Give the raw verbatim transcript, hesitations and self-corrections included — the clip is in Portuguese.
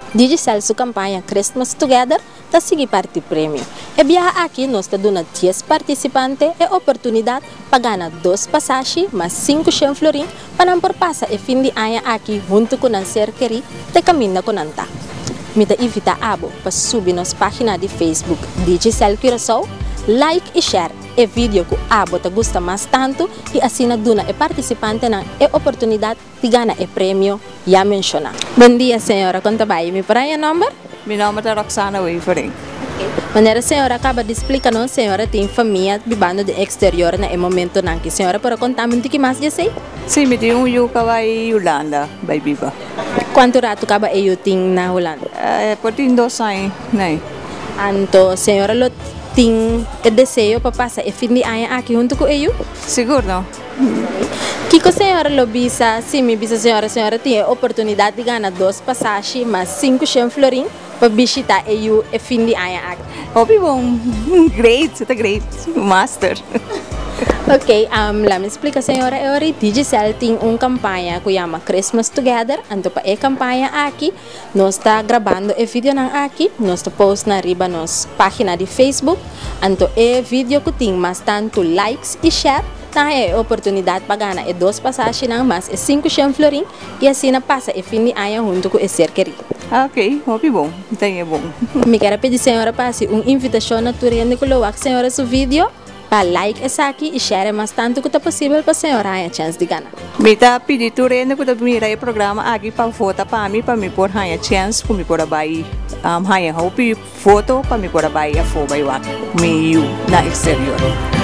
Digicel sua campanha Christmas Together está seguir parte prêmio. E viaja aqui nós está dando dez participantes e oportunidade para ganhar duas passagens mais cinco cem florim para não por passar e fim de ano aqui junto com a cerqueria de caminho com anta. Me da invita abo para subir nossa página de Facebook Digicel Curaçao, like e share e vídeo que abo te gusta mais tanto e assim na duna e participante na e oportunidade de ganhar e prêmio já mencionar. Bom dia senhora, conta bem, me para o nome? Meu nome é Roxana Wavering. Maneira a senhora acaba de explicar, não, senhora tem família vivendo de exterior na momento não que senhora para contar muito que mais já sei? Sim, me tem um yuca vai Holanda, vai viva. Quanto rato acaba eu tem na Holanda? É, por tem dois anos, né? Anto, senhora lo tem o desejo para passar e fim de ano aqui junto com eu? Seguro não? Que que a senhora lo bisa, sim, me bisa senhora, a senhora tem a oportunidade de ganhar duas passagens, mas cinco cem florim para visitar eu e fim de ano aqui. Hobby bom, great, você tá great, master. Ok, um, lá me explica senhora, eu ori Digicel tem uma campanha que chama Christmas Together, então para a campanha aqui, nós está gravando o vídeo não aqui, nós está post na riba nossa página de Facebook, então o vídeo que tem mais tanto likes e share, na é oportunidade para ganhar e duas passagens não mais e cinco cem florim e assim na passa e fim de ano junto com o cerqueria. Ok, hobby bom, então é bom. Me quero pedir senhora passe uma invitação na turenda que colocar senhora seu vídeo para like essa aqui e share mais tanto que é possível para a senhora a chance de ganhar. Me tá pedindo turenda que tá mira o programa aqui para foto para mim para me pôr a chance para me pôr a bair um haya hobby foto para me pôr a bair a foto bair me na exterior.